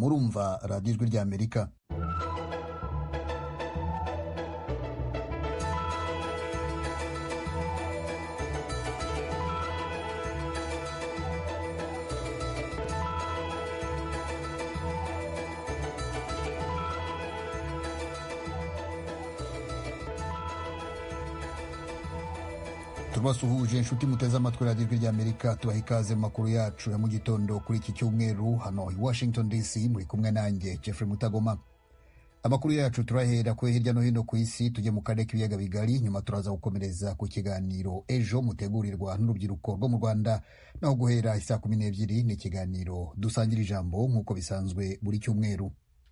murumva radiyo ijwi ry'Amerika. Tubasuhuje inshuti muteze amatwi radiyo ijwi ry'Amerika, tubaha ikaze mu makuru yacu ya mu gitondo kuri iki cyumweru hano i Washington DC, muri kumwe nanjye Jeffrey Mutagoma. Amakuru yacu turahera ku hirya no hino ku isi, tujye mu karere k'ibiyaga bigari, nyuma turaza gukomereza ku kiganiro ejo mutegurirwa n'urubyiruko rwo mu Rwanda, naho guhera isaa 12 ni ikiganiro dusangira ijambo nk'uko bisanzwe buri cyumweru.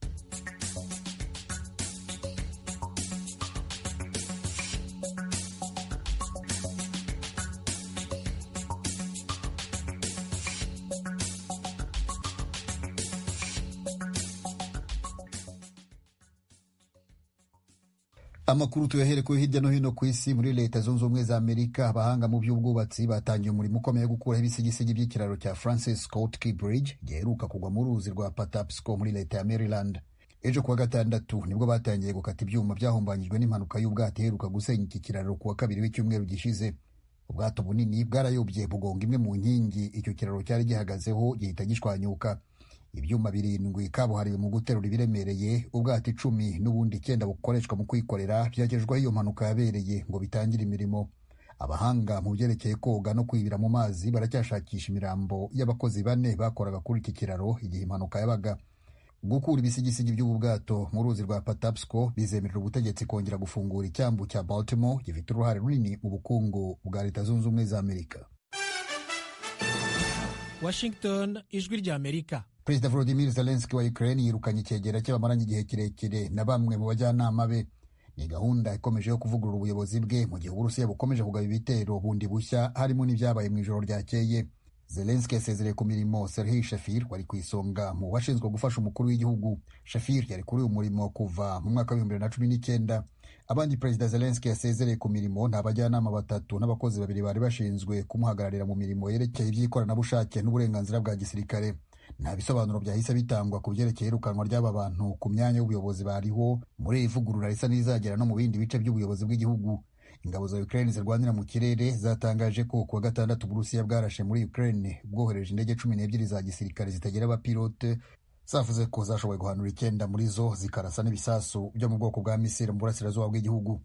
Amakuru tuyahere ku hirya no hino ku isi. Muri Leta Zunze Ubumwe za Amerika, abahanga mu by'ubwubatsi batangiye umurimo ukomeye wo gukuraho ibisigisigi by'ikiraro cya Francis Scott Key Bridge giheruka kugwa mu ruzi rwa Patapsco muri leta ya Maryland. Ejo kuwa gatandatu nibwo batangiye gukata ibyuma byahombanyijwe n'impanuka y'ubwato iheruka gusenya iki kiraro kuwa kabiri w'icyumweru gishize. Ubwato bunini bwarayobye bugonga imwe mu nkingi icyo kiraro cyari gihagazeho, gihita gishwanyuka. Ibyuma 7 kabuhariwe mu guterura ibiremereye, ubwato 10 n'ubundi 9 bukoreshwa mu kwikorera byagejejweho iyo mpanuka yabereye ngo bitangire imirimo. Abahanga mu byerekeye koga no kwibira mu mazi baracyashakisha imirambo y'abakozi 4 bakoraga kuri iki kiraro igihe impanuka yabaga. Gukura ibisigisigi by'ubu bwato mu ruzi rwa Patapsco bizemerera ubutegetsi kongera gufungura icyambu cya Baltimore gifite uruhare runini mu bukungu bwa Leta Zunze Ubumwe za Amerika. Washington, ijwi ry'Amerika. Perezida Volodymyr Zelensky wa Ukraine yirukanye icyegera cy'abamaranye igihe kirekire na bamwe mu bajyanama be. Ni gahunda ikomeje yo kuvugurura ubuyobozi bwe mu gihe Uburusiya bukomeje kugaba ibitero bundi bushya, harimo n'ibyabaye mu ijoro ryakeye. Zelensky yasezereye ku mirimo Serhiy Shafir wari ku isonga mu bashinzwe gufasha umukuru w'igihugu. Shafir yari kuri uyu murimo kuva mu mwaka wa 2019. Abandi Perezida Zelensky yasezereye ku mirimo ni abajyanama 3 n'abakozi 2 bari bashinzwe kumuhagararira mu mirimo yerekeye iby'ikoranabushake n'uburenganzira bwa gisirikare. Nta bisobanuro byahise bitangwa ku byerekeye irukanwa ry'aba bantu ku myanya y'ubuyobozi bariho muri ivugurura risa n'izagera no mu bindi bice by'ubuyobozi bw'igihugu. Ingabo za Ukraine zirwanira mu kirere zatangaje ko kuwa gatandatu Uburusiya bwarashe muri Ukraine bwohereje indege 12 za gisirikare zitagira abapilote, zavuze ko zashoboye guhanura 9 muri zo zikarasa n'ibisasu byo mu bwoko bwa misile mu burasirazuba bw'igihugu.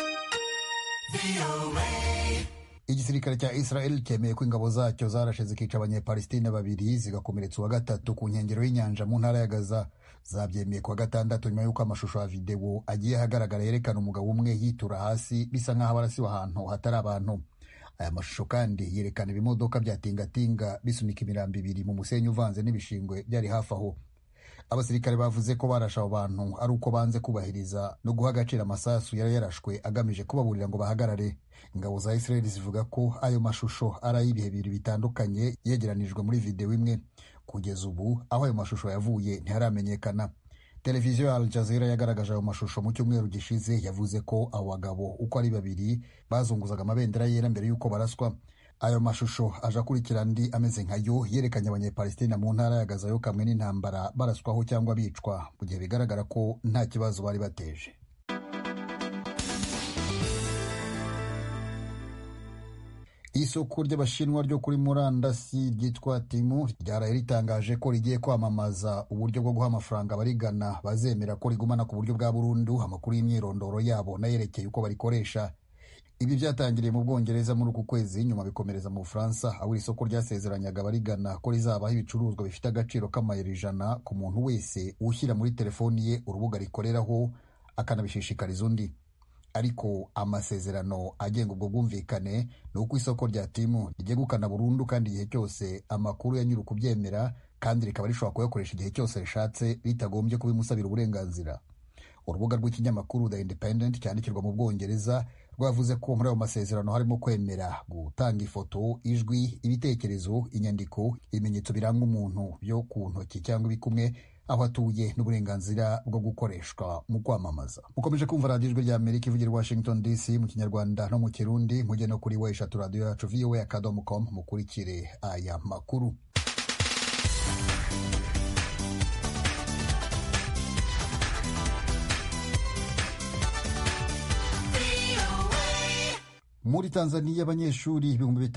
Igisirikare cya Israel cyemeye ko ingabo zacyo zarashe zikica abanyepalestina 2 zigakomeretsa uwa 3 ku nkengero y'inyanja mu ntara ya Gaza. Zabyemeye kuwa gatandatu nyuma y'uko amashusho ya video agiye hagaragara yerekana umugabo umwe yitura hasi bisa nk'aho abarasiwe ahantu hatari abantu. Aya mashusho kandi yerekana ibimodoka bya tingatinga bisunika imirambo 2 mu musenyi uvanze n'ibishingwe byari hafi aho. Abasirikare bavuze ko barasha abo bantu ari uko banze kubahiriza no guha agaciro amasasu yari yarashwe agamije kubaburira ngo bahagarare. Ingabo za Israel zivuga ko ayo mashusho ari ay'ibihe 2 bitandukanye yegeranijwe muri video imwe. Kugeza ubu aho ayo mashusho yavuye ntiharamenyekana. Televiziyo ya Al Jazeera yagaragaje ayo mashusho mu cyumweru gishize, yavuze ko abo bagabo uko ari 2 bazunguzaga amabendera yera mbere y'uko baraswa. Ayo mashusho aje akurikira andi ameze nkayo yerekanye abanyepalestina mu ntara ya Gaza yo kamwe n'intambara baraswaho cyangwa bicwa mu gihe bigaragara ko nta kibazo bari bateje. Isoko ry'Abashinwa ryo kuri murandasi ryitwa Temu ryaraye ritangaje ko rigiye kwamamaza uburyo bwo guha amafaranga abarigana bazemera ko rigumana ku buryo bwa burundu amakuru y'imyirondoro yabo nayerekeye uko barikoresha. Ibi byatangiriye mu Bwongereza muri uku kwezi, nyuma bikomereza mu Bufaransa, aho isoko ryasezeranyaga abarigana ko rizabaho ibicuruzwa bifite agaciro k'amayero 100 ku muntu wese ushyira muri telefoni ye urubuga rikoreraho akanabishishikariza undi. Ariko amasezerano agenga ubwo bwumvikane ni uko isoko rya Temu ryegukana burundu kandi igihe cyose amakuru ya nyiri kubyemera, kandi rikaba rishobora kuyakoresha igihe cyose rishatse bitagombye kubimusabira uburenganzira. Urubuga rw'ikinyamakuru The Independent cyandikirwa mu Bwongereza rwavuze ko muri ayo masezerano harimo kwemera gutanga ifoto, ijwi, ibitekerezo, inyandiko, ibimenyetso biranga umuntu byo ku ntoki cyangwa ibikumwe, aho atuye, n'uburenganzira bwo gukoreshwa mu kwamamaza. Mukomeje kumva radiyo ijwi ry'Amerika ivugira Washington DC mu Kinyarwanda no mu Kirundi. Mujye no kuri weshatu radio yacu voa.com mukurikire aya makuru. Muri Tanzania abanyeshuri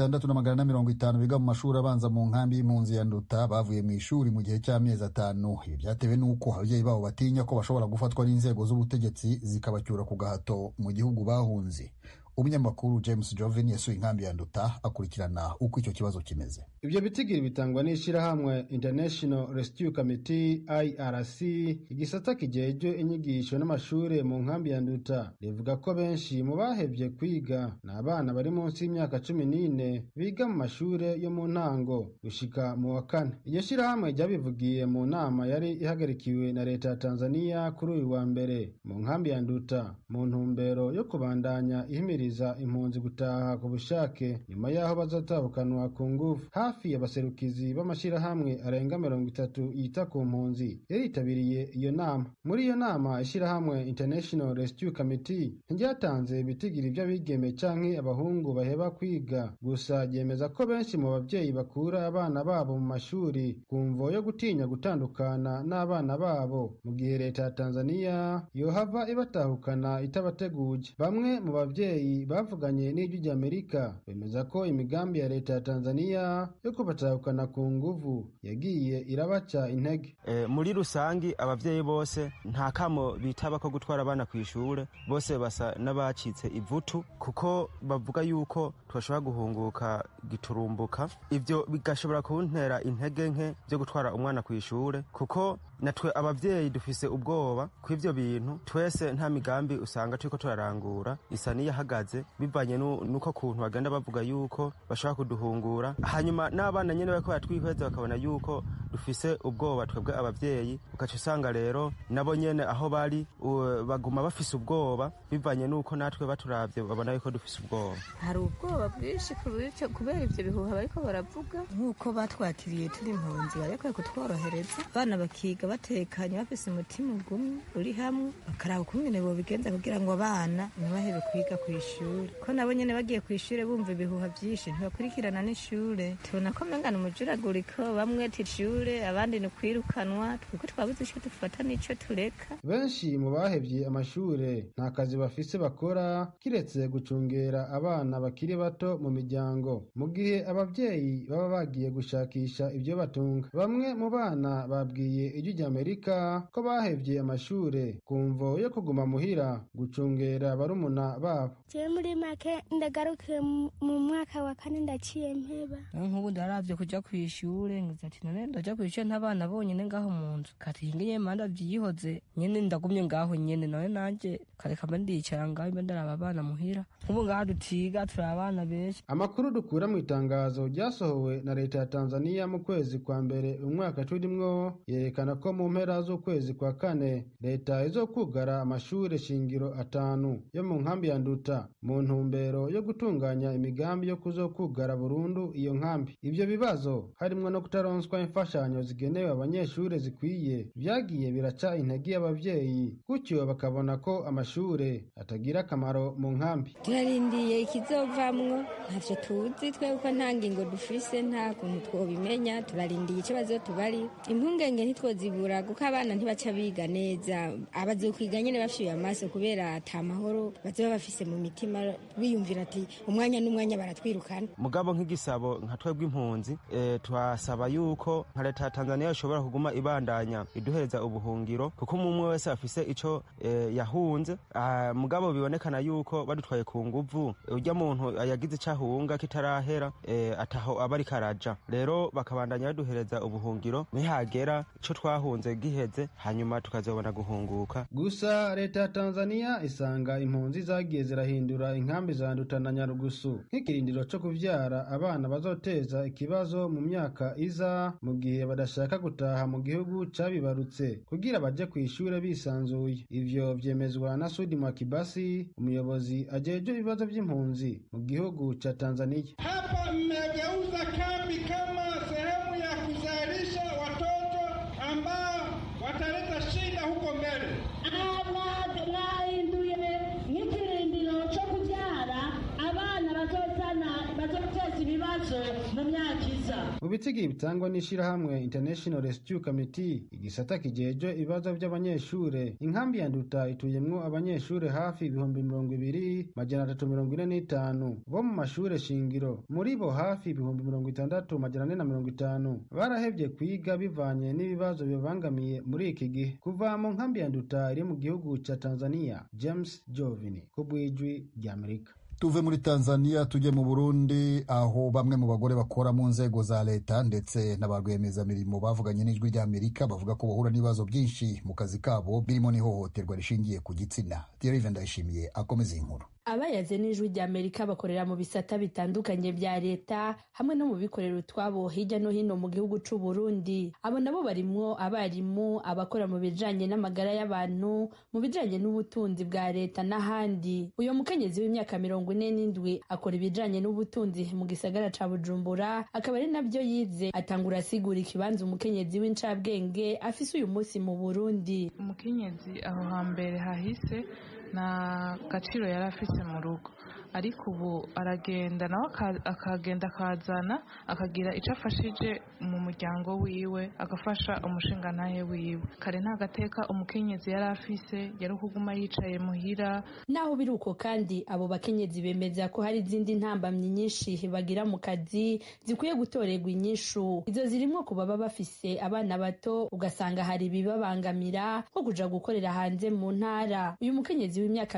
6,450 biga mu mashuri abanza mu nkambi y'impunzi ya Nduta bavuye mu ishuri mu gihe cy'amezi 5. Ibi byatewe n'uko ababyeyi babo batinya ko bashobora gufatwa n'inzego z'ubutegetsi zikabacyura ku gahato mu gihugu bahunze. Umunyamakuru James Joven yasuye inkambi ya Nduta akurikirana uko icyo kibazo kimeze. Ibyo bitigiri bitangwa n'ishirahamwe International Rescue Committee IRC, igisata kijejwe inyigisho n'amashure mu nkambi ya Nduta. Rivuga ko benshi mu bahevye kwiga n'abana bari munsi y'imyaka 14 biga mu mashure yo mu ntango gushika mu wa 4. Iyo shirahamwe ryabivugiye mu nama yari ihagarikiwe na leta ya Tanzania kuri uyu wa mbere mu nkambi ya Nduta mu ntumbero yo kubandanya ihimiriza impunzi gutaha ku bushake nyuma yaho bazotabukanwa ku nguvu. Hafi y'abaserukizi b'amashirahamwe arenga 30 yita ku mpunzi yaritabiriye iyo nama. Muri iyo nama ishirahamwe International Rescue Committee ryatanze ibitigiri by'abigeme canke abahungu baheba kwiga, gusa ryemeza ko benshi mu bavyeyi bakura abana babo mu mashuri kumvo yo gutinya gutandukana n'abana babo mu gihe leta ya Tanzania yohava ibatahukana itabateguje. Bamwe mu bavyeyi bavuganye n'ijwi ry'Amerika bemeza ko imigambi ya leta ya Tanzania yo kubatahukana ku nguvu yagiye irabaca intege. Muri rusangi abavyeyi bose nta kamo bitaba ko gutwara abana ku ishure, bose basa n'abacitse ivutu kuko bavuga yuko twashobora guhunguka giturumbuka. Ivyo bigashobora kuntera intege nke byo gutwara umwana ku ishure kuko natwe abavyeyi dufise ubwoba ku ivyo bintu. Twese nta migambi usanga turiko turarangura isa niyahagaze bivanye nuko kuntu bagenda bavuga yuko bashobora kuduhungura, hanyuma n'abana nyene bariko batwihweza bakabona yuko dufise ubwoba twebwe abavyeyi, ugaca usanga rero nabo nyene aho bari baguma bafise ubwoba bivanye nuko natwe baturavye babona yuko dufise ubwoba. Hari ubwoba bwinshi kubera ivyo bihuha bariko baravuga, nk'uko batwakiriye turi impunzi bariko kutworohereza, abana bakiga batekanye bafise umutima ugumye uri hamwe, bakaraba ukungene bobigenza kugira ngo abana ntibahebe kwiga ku ishuri, ko nabo nyene bagiye ku ishuri bumva ibihuha vyinshi ntibakurikirana n'ishure. Tubona ko mengana umujuraguriko, bamwe tishure abandi ni kwirukanwa, twiko twabuze ico dufata n'ico tureka. Benshi mu bahevye amashure nta kazi bafise bakora kiretse gucungera abana bakiri bato mu miryango, mu gihe abavyeyi baba bagiye gushakisha ivyo batunga. Bamwe mu bana babwiye ijwi ry'Amerika ko bahevye amashure kumvo yo kuguma muhira gucungera barumuna babo. Je muri make ndagarukiye mu mwaka wa 4 ndaciye mpeba. Nk'ubu ndaravye kuja kw'ishure ngize ati none ndaja kw'ishure ntabana bonyene ngaho mu nzu, kati ngiye manda vyihoze nyene ndagumye ngaho nyene, none nanje kareka ndicara ngaho imbe ndaraba abana muhira. Nk'ubu ngaho dutiga turi abana benshi. Amakuru dukura mu itangazo ryasohowe na leta ya Tanzania mu kwezi kwa mbere umwaka turimwo yerekana ko mu mpera z'ukwezi kwa 4 leta izokugara amashure shingiro 5 yo mu nkambi ya Nduta mu ntumbero yo gutunganya imigambi yo kuzokugara burundu iyo nkambi. Ivyo bibazo harimwo no kutaronswa imfashanyo zigenewe abanyeshure zikwiye vyagiye biraca intege y'abavyeyi, gutyo bakabona ko amashure atagira akamaro mu nkambi. Turarindiye ikizovamwo ntavyo tuzi twe uko nta ngingo dufise, nta kuntu twobimenya. Turarindiye ikibazo tubari, impungenge ntitwozibura kuko abana ntibaca biga neza, abazokwiga nyene bafishuye amaso kubera ata mahoro bazoba bafise mu mitima, biyumvira ati umwanya n'umwanya baratwirukana. Mugabo nk'igisabo nka twebwe impunzi twasaba yuko nka leta ya Tanzania ishobora kuguma ibandanya iduhereza ubuhungiro kuko umwe wese afise ico yahunze. Mugabo bibonekana yuko badutwaye ku nguvu, urya muntu yagize icahunga kitarahera ataho abari karaja, rero bakabandanya baduhereza ubuhungiro nihagera ico twahunze giheze, hanyuma tukazobona guhunguka. Gusa leta ya Tanzania isanga impunzi zagiye zirahindura inkambi za Nduta na Nyarugusu nk'ikirindiro co kuvyara abana bazoteza ikibazo mu myaka iza, mu gihe badashaka gutaha mu gihugu cabibarutse kugira baje kw'ishure bisanzuye. Ivyo vyemezwa na Sudi Mwakibasi, umuyobozi ajejwe ibibazo vy'impunzi mu gihugu ca Tanzania. Hapa mmegeuza kambi kama sehemu ya kuzalisha watoto ambao wataleta shida huko mbele. Mwahinduye nk'ikirindiro co kuvyara abana bazoteza ibibazo mu myaka iza. mu bitigi bitangwa n'ishirahamwe International Rescue Committee igisata kijejwe ibibazo by'abanyeshure, inkambi ya Nduta ituyemwo abanyeshure hafi 2,345 bo mu mashure shingiro, muri bo hafi 60,450 barahevye kwiga bivanye n'ibibazo bibangamiye muri iki gihe kuva mu nkambi ya Nduta iri mu gihugu ca Tanzania. James Jovini kubwijwi rya Amerika. Tuve muri Tanzania tujye mu Burundi, aho bamwe mu bagore bakora mu nzego za leta ndetse n'abarwemezamirimo bavuganye n'ijwi rya Amerika bavuga ko bahura n'ibibazo byinshi mu kazi kabo birimo n'ihohoterwa rishingiye ku gitsina. Thierry Vendayishimiye akomeza inkuru. Abayaze n'ijwi rya Amerika bakorera mu bisata bitandukanye bya leta hamwe no mu bikorera utwabo hirya no hino mu gihugu c'u Burundi. Abo nabo barimwo abarimu, abakora mu bijanye n'amagara y'abantu, mu bijanye n'ubutunzi bwa leta n'ahandi. Uyo mukenyezi w'imyaka 47 akora ibijanye n'ubutunzi mu gisagara ca Bujumbura, akaba ari nabyo yize. Atangura asigura ikibanza umukenyezi w'incabwenge afise uyu munsi mu Burundi. Umukenyezi aho hambere hahise na gaciro yari afise mu rugo, ariko ubu aragenda nawe akagenda akazana akagira icyo afashije mu muryango wiwe, agafasha umushingantahe wiwe. Kare nta gateka umukenyezi yari afise, yari kuguma yicaye muhira. Naho biri uko kandi abo bakenyezi bemeza ko hari izindi ntambamyi nyinshi bagira mu kazi zikwiye gutorerwa inyishu. Izo zirimo kuba baba bafise abana bato, ugasanga hari ibibabangamira nko kuja gukorera hanze mu ntara. Uyu mukenyezi w'imyaka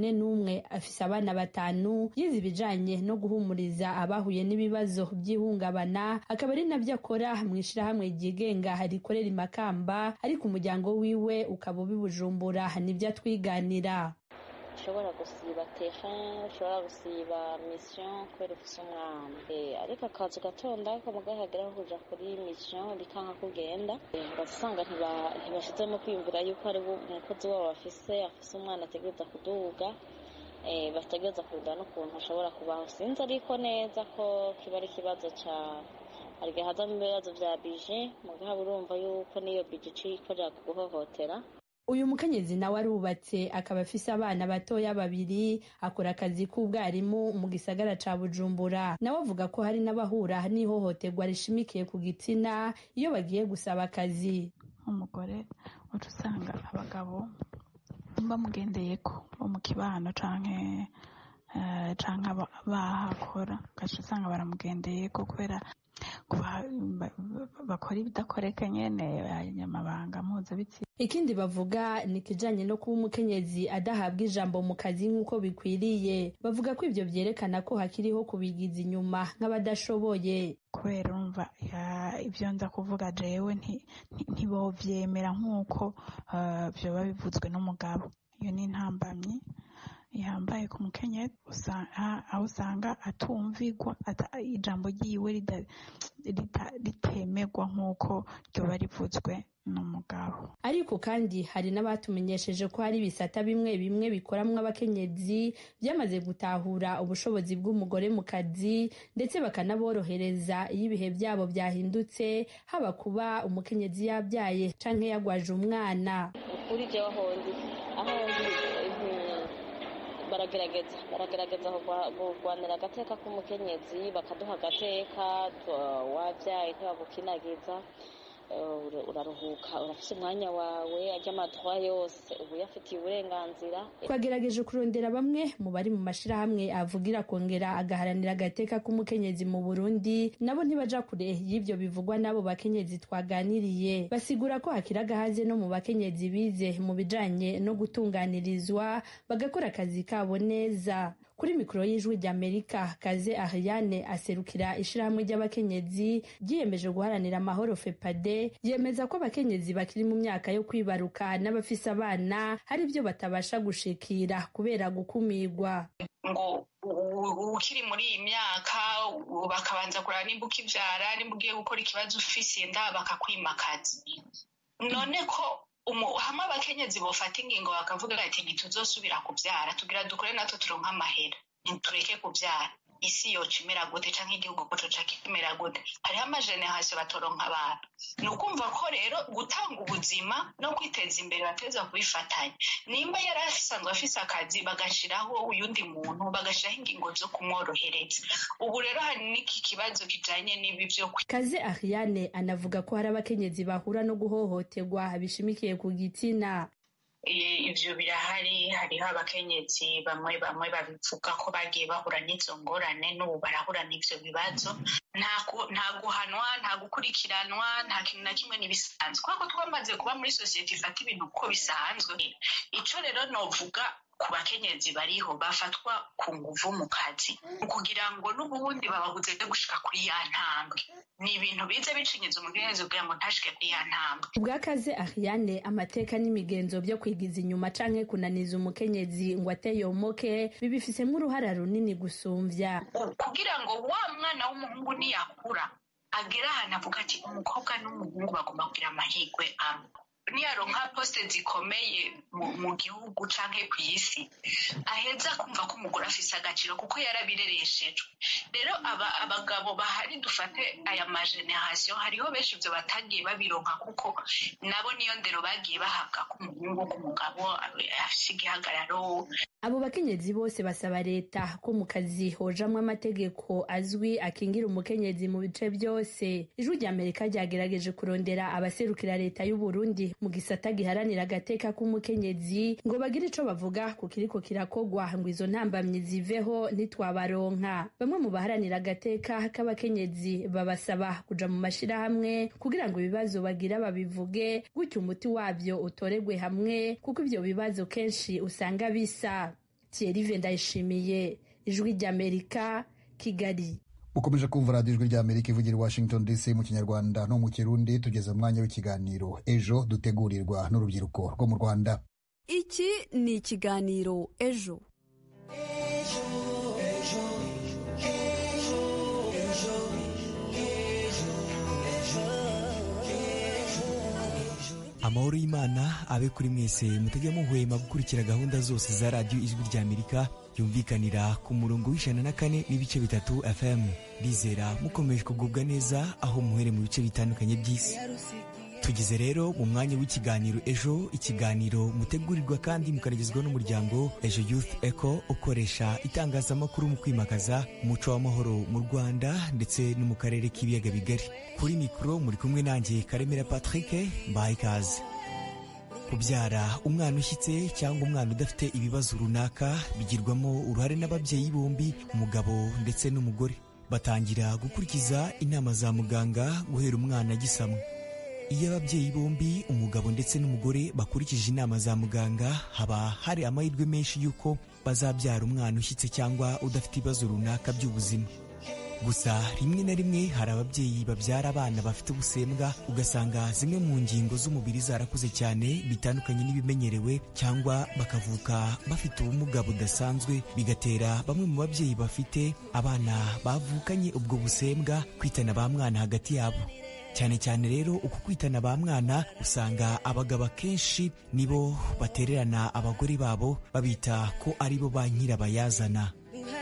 41 afise abana 5, yize ibijanye no guhumuriza abahuye n'ibibazo by'ihungabana, akaba ari nabyo akora mu ishirahamwe ryigenga rikorera i Makamba, ariko umuryango wiwe ukaba ubi Bujumbura. Nibyo atwiganira. ushobora gusiba terrain, ushobora gusiba mission kubera ufise umwana, ariko akazi gatonda kamugahagera kuja kuri mission bikanka kugenda, ugasanga ntibashizemo kwiyumvira yuko ari umukozi wabo afise umwana ategereza kuduga, bategereza kuruda n'ukuntu ashobora kubaho. Sinzi ariko neza ko kiba ari ikibazo harya haza mu bibazo vya bije, mugabo urumva yuko niyo bije icikorera kuguhohotera. Uyu mukenyezi nawe arubatse, akaba afise abana batoya 2, akora akazi k'ubwarimu mu gisagara ca Bujumbura. Nawe avuga ko hari n'abahura n'ihohoterwa rishimikiye ku gitsina iyo bagiye gusaba akazi. Umugore utusanga abagabo bamugendeyeko bo mu kibano canke bahakora, gace usanga baramugendeyeko kubera bakora ibidakoreka nyene abanyamabanga mpuzabitsina. Ikindi bavuga ni kijanye no kuba umukenyezi adahabwa ijambo mu kazi nk'uko bikwiriye. Bavuga ko ivyo vyerekana ko hakiriho kubigiza inyuma nk'abadashoboye. Kubera urumva ivyo nza kuvuga jewe ntibovyemera nk'uko vyoba bivuzwe n'umugabo. Iyo ni intambamyi ihambaye ku mukenyezi, aho usanga atumvigwa, ijambo ryiwe ritemerwa nk'uko ryoba rivuzwe n'umugabo. Ariko kandi hari n'abatumenyesheje ko hari ibisata bimwe bimwe bikoramwo abakenyezi byamaze gutahura ubushobozi bw'umugore mu kazi, ndetse bakanaborohereza iyo ibihe byabo byahindutse, haba kuba umukenyezi yabyaye canke yagwaje umwana. Kuri jewe aho baragerageza kurwanira agateka k'umukenyezi, bakaduha agateka, wabyaye ntibagukinagiza, uraruhuka, urafise umwanya wawe, ajya amadroit yose ubu yafitiye uburenganzira. Twagerageje kurondera bamwe mu bari mu mashirahamwe avugira kongera agaharanira agateka k'umukenyezi mu Burundi, nabo ntibaja kure y'ivyo bivugwa n'abo bakenyezi twaganiriye. Basigura ko hakiri agahaze no mu bakenyezi bize mu bijanye no gutunganirizwa, bagakora akazi kabo neza. Kuri mikoro y'ijwi ry'Amerika, Kaze Ariane aserukira ishirahamwe ry'abakenyezi ryiyemeje guharanira amahoro FEPADE, yemeza ko abakenyezi bakiri mu myaka yo kwibaruka n'abafise abana hari ibyo batabasha gushikira kubera gukumirwa. Ngo ukiri muri iyi myaka bakabanza kuraba nimba ukivyara, nimba ugiye gukora ikibazo ufise inda bakakwimakaza. None ko hamwe abakenyezi bofata ingingo bakavuga ati ntituzosubira kubyara, tugira dukore natwe turonka amahera, ntitureke kubyara, isi yoca imera gute canke igihugu ko coca kimera gute. Hariho amageneration batoronka abantu. Ni ukumva ko rero gutanga ubuzima no kwiteza imbere bateza kubifatanya. Nimba yari asanzwe afise akazi bagashiraho uyundi muntu, bagashiraho ingingo zo kumworohereza. Ubu rero hari n'iki kibazo kijanye n'ibi vyo Kaze Ariane anavuga ko hari abakenyezi bahura no guhohoterwa bishimikiye ku gitsina. Ivyo birahari, hariho abakenyezi bamwe babivuga ko bagiye bahura n'izo ngorane n'ubu barahura n'ivyo bibazo. Nta guhanwa, nta gukurikiranwa, nta kintu na kimwe n'ibisanzwe. Kuko twamaze kuba muri sosiyete ifata ibintu uko bisanzwe. Ico rero novuga ku bakenyezi bariho bafatwa ku nguvu mu kazi kugira ngo n'ubundi bababuze gushika kuri ya ntambwe. Ni ibintu biza bicinyiza umukenyezi kugira ngo ntashike kuri ya ntambwe. Ubwakaze Ariane amateka n'imigenzo byo kwigiza inyuma canke kunaniza umukenyezi ngo ateyomoke bibifisemo uruhara runini gusumvya. Kugira ngo wa mwana w'umuhungu niyakura agera ahantu avuga ati umukobwa n'umuhungu bagomba kugira amahirwe amwe. Niyaronka poste zikomeye mu gihugu canke kw'isi aheza kumva ko umugore afise agaciro kuko yarabirereshejwe. Rero abagabo bahari dufate aya mageneration hariho benshi ivyo batagiye babironka kuko nabo niyo ndero bagiye bahabwa ku muhungu ku mugabo afise igihagararo. Abo bakenyezi bose basaba leta ko mu kazi hojamwe amategeko azwi akingira umukenyezi mu bice byose. Ijwi ry'Amerika ryagerageje kurondera abaserukira leta y'u Burundi mu gisata giharanira agateka k'umukenyezi ngo bagire ico bavuga ku kiriko kirakogwa ngo izo ntambamye ziveho ntitwabaronka. Bamwe mu baharanira agateka k'abakenyezi babasaba kuja mu mashirahamwe kugira ngo ibibazo bagira babivuge gutyo umuti wabyo utoregwe hamwe kuko ivyo bibazo kenshi usanga bisa. Thierry Ndayishimiye, Ijwi ry'Amerika, Kigali. Mukomeje kumva radiyo Ijwi ry'Amerika ivugira i Washington DC mu Kinyarwanda no mu Kirundi. Tugeze mu mwanya w'ikiganiro Ejo dutegurirwa n'urubyiruko rwo mu Rwanda. Iki ni ikiganiro Ejo. Amahoro y'Imana abe kuri mwese mutajya muhwema gukurikira gahunda zose za radiyo Ijwi ry'Amerika yumvikanira ku murongo w'104.3 FM. Bizera mukomeje kugubwa neza aho muhere mu bice bitandukanye by'isi. Tugeze rero mu mwanya w'ikiganiro Ejo, ikiganiro mutegurirwa kandi mukanagezwaho n'umuryango Ejo Youth Echo ukoresha itangazamakuru mu kwimakaza umuco w'amahoro mu Rwanda ndetse no mu karere k'ibiyaga bigari. Kuri mikoro muri kumwe nanjye Karemera Patrick, mbaye ikaze. Kubyara umwana ushyitse cyangwa umwana udafite ibibazo runaka bigirwamo uruhare n'ababyeyi bombi, umugabo ndetse n'umugore. Batangira gukurikiza inama za muganga guhera umwana agisamwa. Iyo ababyeyi bombi, umugabo ndetse n'umugore bakurikije inama za muganga, haba hari amahirwe menshi y'uko bazabyara umwana ushyitse cyangwa udafite ibibazo runaka by'ubuzima. Gusa rimwe na rimwe hari ababyeyi babyara abana bafite ubusembwa, ugasanga zimwe mu ngingo z'umubiri zarakuze cyane bitandukanye n'ibimenyerewe, cyangwa bakavuka bafite ubumuga budasanzwe, bigatera bamwe mu babyeyi bafite abana bavukanye ubwo busembwa kwitana ba mwana hagati yabo. Cyane cyane rero uku kwitana ba mwana usanga abagabo kenshi nibo batererana abagore babo babita ko ari bo ba nyirabayazana.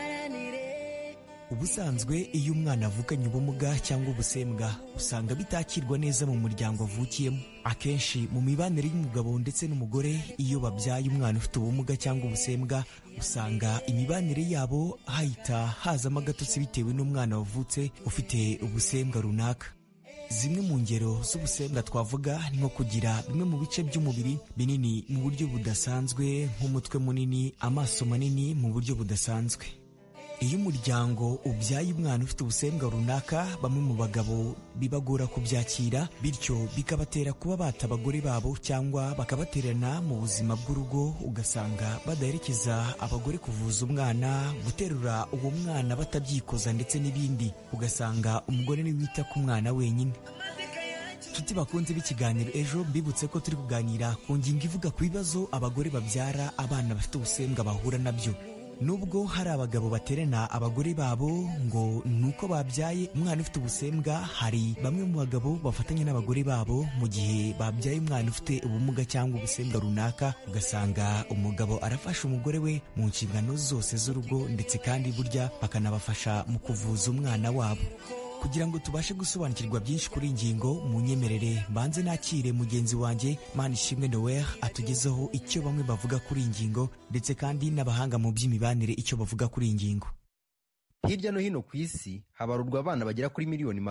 Ubusanzwe iyo umwana avukanye ubumuga cyangwa ubusembwa usanga bitakirwa neza mu muryango avukiyemo. Akenshi mu mibanire y'umugabo ndetse n'umugore, iyo babyaye umwana ufite ubumuga cyangwa ubusembwa usanga imibanire yabo hahita hazamo agatotsi bitewe n'umwana wavutse ufite ubusembwa runaka. Zimwe mu ngero z'ubusembwa twavuga ni nko kugira bimwe mu bice by'umubiri binini mu buryo budasanzwe, nk'umutwe munini, amaso manini mu buryo budasanzwe. Iyo umuryango ubyaye umwana ufite ubusembwa runaka, bamwe mu bagabo bibagora kubyakira, bityo bikabatera kuba bata abagore babo cyangwa bakabaterana mu buzima bw'urugo, ugasanga badaherekeza abagore kuvuza umwana, guterura uwo mwana batabyikoza ndetse n'ibindi, ugasanga umugore ni wita ku mwana wenyine. Nshuti bakunze b'ikiganiro Ejo, mbibutse ko turi kuganira ku ngingo ivuga ku bibazo abagore babyara abana bafite ubusembwa bahura nabyo. nubwo hari abagabo baterana abagore babo ngo nuko babyaye umwana ufite ubusembwa, hari bamwe mu bagabo bafatanya n'abagore babo mu gihe babyaye umwana ufite ubumuga cyangwa ubusembwa runaka, ugasanga umugabo arafasha umugore we mu nshingano zose z'urugo ndetse kandi burya bakanabafasha mu kuvuza umwana wabo. Kugira ngo tubashe gusobanukirwa byinshi kuri iyi ngingo, munyemerere mbanze nakire mugenzi wanjye Manishimwe Noel atugezeho icyo bamwe bavuga kuri iyi ngingo ndetse kandi n'abahanga mu by'imibanire icyo bavuga kuri iyi ngingo. Hirya no hino ku isi habarurwa abana bagera kuri miliyoni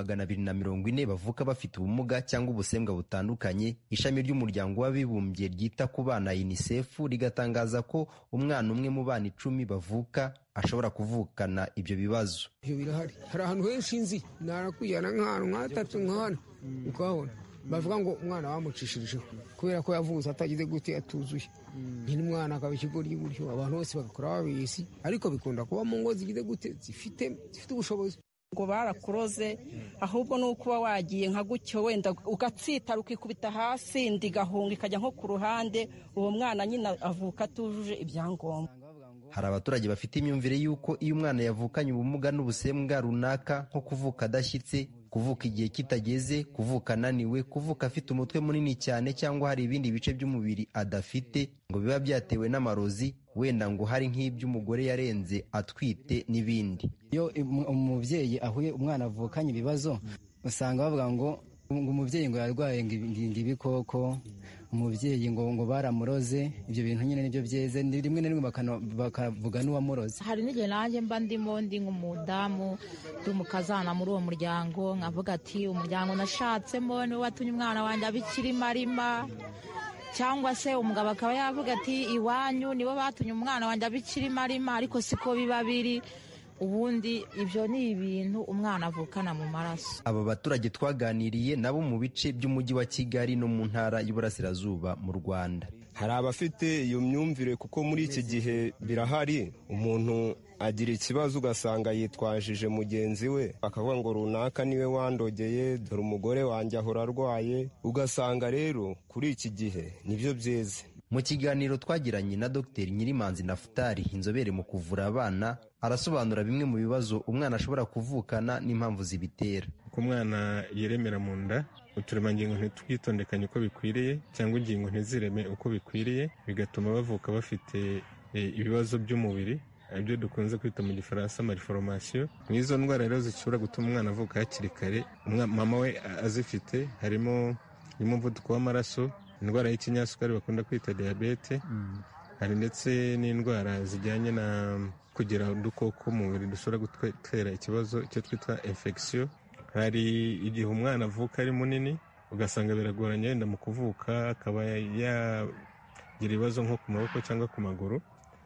240 bavuka bafite ubumuga cyangwa ubusembwa butandukanye. Ishami ry'umuryango w'abibumbye ryita ku bana UNICEF rigatangaza ko umwana umwe mu bana 10 bavuka ashobora kuvukana ibyo bibazo. Birahari, hari ahantu henshi nzi narakwijyana nk'ahantu nk'atatu nk'ahana ukabona bavuga ngo umwana bamucishirijeho kubera ko yavutse atagize gute atuzuye, nyine umwana akaba ikigoryi gutyo, abantu bose bagakora babisi, ariko bikunda kuba mu ngo zigize gute zifite ubushobozi. Ngo barakuroze ahubwo ni ukuba wagiye nka gutyo wenda ugatsitara ukikubita hasi indi gahunga ikajya nko ku ruhande, uwo mwana nyine avuka atujuje ibyangombwa. Hari abaturage bafite imyumvire y'uko iyo umwana yavukanye ubumuga n'ubusembwa runaka nko kuvuka adashyitse, kuvuka igihe kitageze, kuvuka ananiwe, kuvuka afite umutwe munini cyane cyangwa hari ibindi bice by'umubiri adafite, ngo biba byatewe n'amarozi, wenda ngo hari nk'iby'umugore yarenze atwite n'ibindi. Iyo umubyeyi ahuye umwana avukanye ibibazo, usanga bavuga ngo umubyeyi ngo yarwaye ibikoko, umubyeyi ngo baramuroze, ibyo bintu nyine nibyo byeze, rimwe na rimwe bakavuga n'uwamuroze. Hari n'igihe nanjye mba ndimo ndi nk'umudamu ndi umukazana muri uwo muryango, nkavuga ati umuryango nashatsemo niwe watumye umwana wanjye abikiri marima, cyangwa se umugabo akaba yavuga ati iwanyu nibo batumye umwana wanjye abikiri marima, ariko siko biba biri. Ubundi ibyo ni ibintu umwana avukana mu maraso. Aba baturage twaganiriye nabo mu bice by'umujyi wa Kigali no mu ntara y'Uburasirazuba mu Rwanda. Hari abafite iyo myumvire kuko muri iki gihe birahari, umuntu agira ikibazo ugasanga yitwajije mugenzi we akavuga ngo runaka niwe wandogeye, dore umugore wanjye ahora arwaye, ugasanga rero kuri iki gihe nibyo byeze. Mu kiganiro twagiranye na Dr. Nyirimanzi Naftali, inzobere mu kuvura abana, arasobanura bimwe mu bibazo umwana ashobora kuvukana n'impamvu zibitera. Ko umwana yiremera mu nda, uturemangingo ntitwitondekanye uko bikwiriye cyangwa ingingo ntizireme uko bikwiriye, bigatuma bavuka bafite ibibazo by'umubiri, ibyo dukunze kwita mu gifaransa malformation. N'izo ndwara rero zishobora gutuma umwana avuka hakiri kare, mama we azifite, harimo umuvuduko w'amaraso, indwara y'ikinyasukari bakunda kwita diabete, hari ndetse n'indwara zijyanye na kugira udukoko mu mubiri dushobora gutera ikibazo cyo twita infection. Hari igihe umwana avuka ari munini ugasanga biragoranye wenda mu kuvuka, akaba yagira ibibazo nko ku maboko cyangwa ku maguru.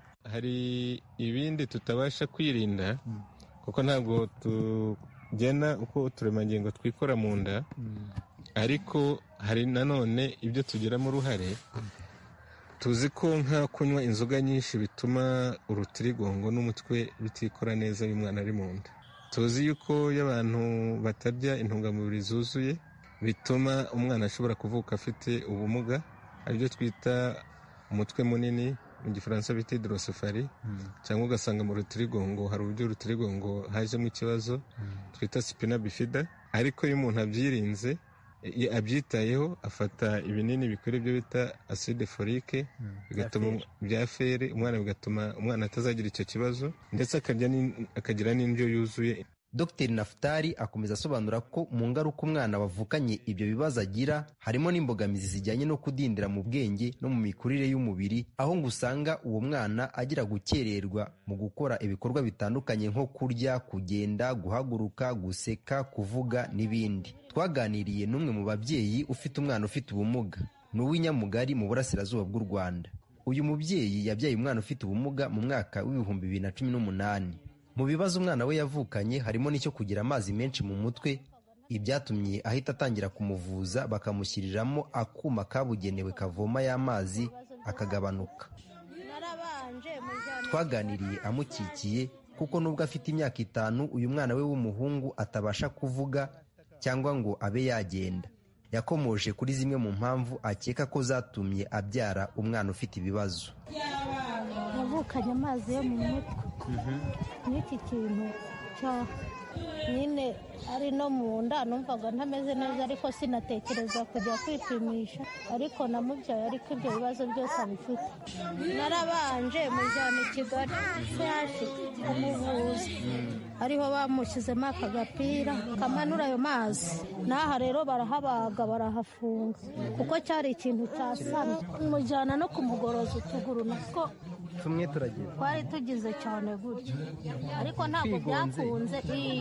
Hari ibindi tutabasha kwirinda kuko ntabwo tugena uko uturemangingo twikora mu nda, ariko hari nanone ibyo tugiramo uruhare. Tuzi ko nka kunywa inzoga nyinshi bituma urutirigongo n'umutwe bitikora neza iyo umwana ari mu nda. Tuzi yuko iyo abantu batarya intungamubiri zuzuye bituma umwana ashobora kuvuka afite ubumuga, aribyo twita umutwe munini, mu gifaransa bita hydrocephalie, cyangwa ugasanga mu rutirigongo hari uburyo urutirigongo hajemo ikibazo twita spina bifida. Ariko iyo umuntu abyirinze, abyitayeho, afata ibinini bikwiriye byo bita acide folique, bigatuma bya fere umwana, bigatuma umwana atazagira icyo kibazo ndetse akagira n'indyo yuzuye. Dr. Naftali akomeza asobanura ko mu ngaruka umwana wavukanye ibyo bibazo agira harimo n'imbogamizi zijyanye no kudindira mu bwenge no mu mikurire y'umubiri, aho ngo usanga uwo mwana agira gukererwa mu gukora ibikorwa bitandukanye nko kurya, kugenda, guhaguruka, guseka, kuvuga n'ibindi. Twaganiriye n'umwe mu babyeyi ufite umwana ufite ubumuga, ni uw'inyamugari mu burasirazuba bw'u Rwanda. Uyu mubyeyi yabyaye umwana ufite ubumuga mu mwaka w'ibihumbi 2018. Mu bibazo umwana we yavukanye harimo n'icyo kugira amazi menshi mu mutwe, ibyatumye ahita atangira kumuvuza bakamushyiriramo akuma kabugenewe kavoma y'amazi akagabanuka. Twaganiriye amukikiye kuko nubwo afite imyaka 5 uyu mwana we w'umuhungu atabasha kuvuga cyangwa ngo abe yagenda. Yakomoje kuri zimwe mu mpamvu akeka ko zatumye abyara umwana ufite ibibazo. navukanye amazi yo mu mutwe n'iki kintu nyine ari no mu nda numvaga ntameze neza ariko sinatekereza kujya kwipimisha ariko namubyaye ariko ibyo bibazo byose abifite narabanje mujyana i Kigali yaje kumuvuza ariho bamushyizemo aka gapira kamanura ayo mazi n'aha rero barahabaga barahafunga kuko cyari ikintu cyasamye mujyana no kumugoroza utuguru nako tumwe turagize twari tugize cyane gutyo ariko ntabwo byakunze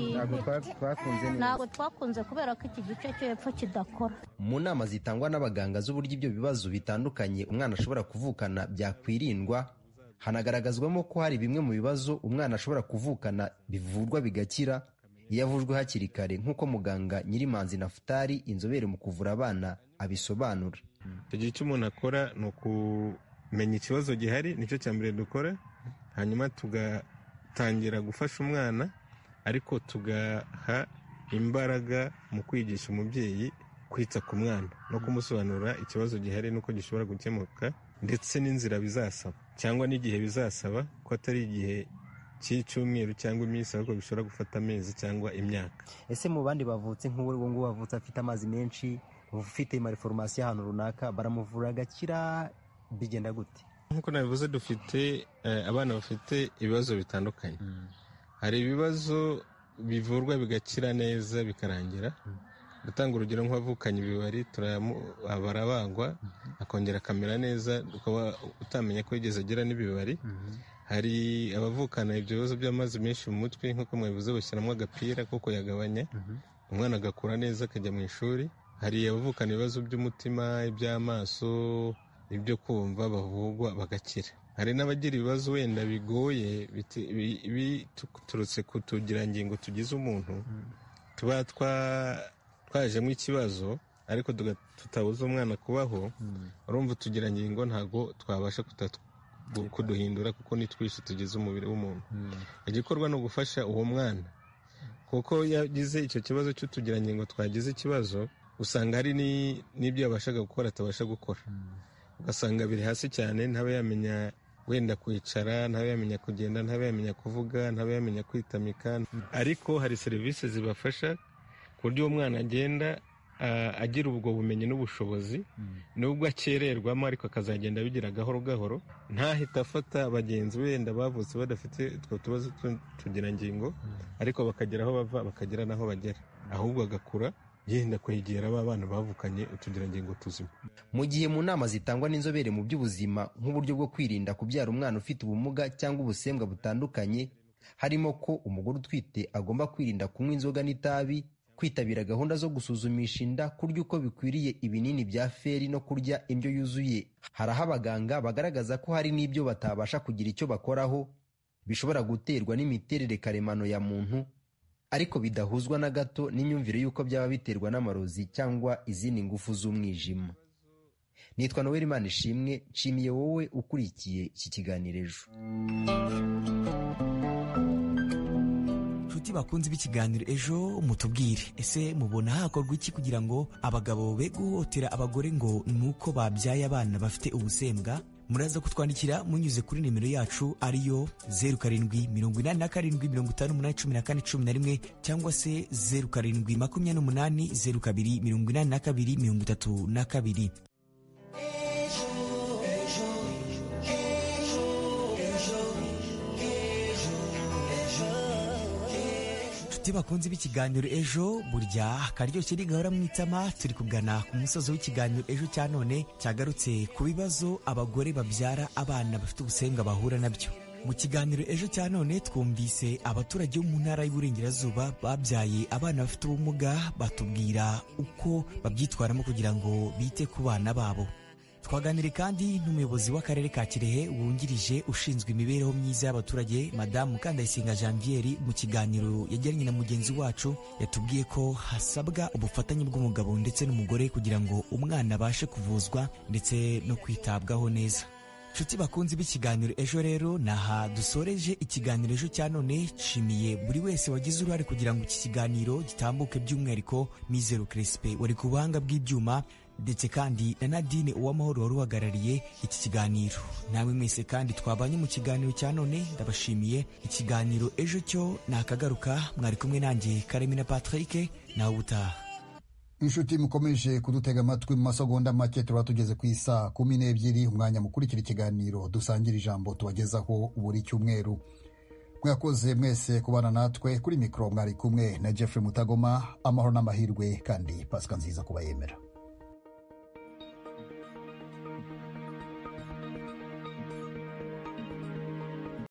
ntabwo twakunze kubera ko iki gice cyo hepfo kidakora. Mu nama zitangwa n'abaganga z'uburyo ibyo bibazo bitandukanye umwana ashobora kuvukana byakwirindwa, hanagaragazwamo ko hari bimwe mu bibazo umwana ashobora kuvukana bivurwa bigakira iyo avujwe hakiri kare, nk'uko muganga Nyirimanzi Nafutali, inzobere mu kuvura abana, abisobanura. Igihe icyo umuntu akora ni ukumenya ikibazo gihari, nicyo cya mbere dukora, hanyuma tugatangira gufasha umwana ariko tugaha imbaraga mu kwigisha umubyeyi kwita ku mwana no kumusobanurira ikibazo gihari n'uko gishobora gukemuka ndetse n'inzira bizasaba cyangwa n'igihe bizasaba, ko atari igihe cy'icyumweru cyangwa iminsi ahubwo bishobora gufata amezi cyangwa imyaka. Ese mu bandi bavutse nk'uwo nguwo wavutse afite amazi menshi, ufite malformation ahantu runaka, baramuvura agakira, bigenda gute? Nk'uko nabivuze, dufite abana bafite ibibazo bitandukanye. Hari ibibazo bivurwa bigakira neza bikarangira. Gutanga urugero nk'uwavukanye ibibari, barabagwa akongera akamera neza, ukaba utamenya ko yigeze agira n'ibibari. Hari abavukana ibyo bibazo by'amazi menshi mu mutwe, nk'uko mwabivuze, bashyiramo agapira ko kuyagabanya, umwana agakura neza akajya mu ishuri. Hari abavukana ibibazo by'umutima, iby'amaso, ibyo kumva, bavugwa bagakira. Hari n'abagira ibibazo wenda bigoye biturutse ku tugirangingo tugize umuntu, tuba twajemo ikibazo ariko tutabuza umwana kubaho. Urumva utugirangingo ntabwo twabasha kuduhindura kuko ni twinshi tugize umubiri w'umuntu. Igikorwa ni ugufasha uwo mwana, kuko yagize icyo kibazo cy'utugirangingo twagize ikibazo, usanga hari n'ibyo yabashaga gukora atabasha gukora, ugasanga biri hasi cyane, ntabe yamenya wenda kwicara, ntabe yamenya kugenda, ntabe yamenya kuvuga, ntabe yamenya kwitamika. Ariko hari serivisi zibafasha ku buryo uwo mwana agenda agira ubwo bumenyi n'ubushobozi, nubwo akererwamo ariko akazagenda abigira gahoro gahoro, ntahita afata bagenzi wenda bavutse badafite utwo tubazo tugirangingo, ariko bakagera aho bava bakagera n'aho bagera, ahubwo agakura yenda kwegera aba bana bavukanye utugirangingo tuzima. Mu gihe mu nama zitangwa n'inzobere mu by'ubuzima nk'uburyo bwo kwirinda kubyara umwana ufite ubumuga cyangwa ubusembwa butandukanye, harimo ko umugore utwite agomba kwirinda kunywa inzoga n'itabi, kwitabira gahunda zo gusuzumisha inda, kurya uko bikwiriye ibinini bya feri no kurya indyo yuzuye. Hari aho abaganga bagaragaza ko hari n'ibyo batabasha kugira icyo bakoraho, bishobora guterwa n'imiterere karemano ya muntu, ariko bidahuzwa na gato n'imyumvire y'uko byaba biterwa n'amarozi cyangwa izindi ngufu z'umwijima. Nitwa Noel Manishimwe, nshimiye wowe ukurikiye iki kiganiro ejo. Nshuti bakunze b'ikiganiro ejo, mutubwire, ese mubona hakorwa iki kugira ngo abagabo be guhotera abagore ngo nuko babyaye abana bafite ubusembwa? Muraza kutwandikira munyuze kuri nimero yacu ariyo 0787581811 cyangwa se 0728028232. Bakunze b'ikiganiro ejo, burya karyoshye rigahora mwitama. Turi kugana ku musozo w'ikiganiro ejo cya none, cyagarutse ku bibazo abagore babyara abana bafite ubusembwa bahura nabyo. Mu kiganiro ejo cya none twumvise abaturage bo mu ntara y'Iburengerazuba babyaye abana bafite ubumuga, batubwira uko babyitwaramo kugira ngo bite ku bana babo. Twaganire kandi n'umuyobozi w'akarere ka Kirehe wungirije ushinzwe imibereho myiza y'abaturage, Madamu Mukandayisenga Janviere. Mu kiganiro yagiranye na mugenzi wacu, yatubwiye ko hasabwa ubufatanye bw'umugabo ndetse n'umugore kugira ngo umwana abashe kuvuzwa ndetse no kwitabwaho neza. Nshuti bakunzi b'ikiganiro ejo rero, naha dusoreje ikiganiro ejo cya none. Nshimiye buri wese wagize uruhare kugira ngo iki kiganiro gitambuke, by'umwihariko Mizero Crespe wari ku buhanga bw'ibyuma. ndetse kandi na Nadine Uwamahoro wari uhagarariye iki kiganiro. Namwe mwese kandi twabanye mu kiganiro cya none ndabashimiye. Ikiganiro ejo cyo nakagaruka, mwari kumwe nanjye Karemina Patrick, nawe utaha. Inshuti mukomeje kudutega amatwi, mu masegonda make turaba tugeze ku isaa 12, umwanya mukurikira ikiganiro dusangira ijambo tubagezaho buri cyumweru. Mwakoze mwese kubana natwe. Kuri mikro mwari kumwe na Jeffrey Mutagoma. Amahoro n'amahirwe kandi Pasika nziza kubayemera.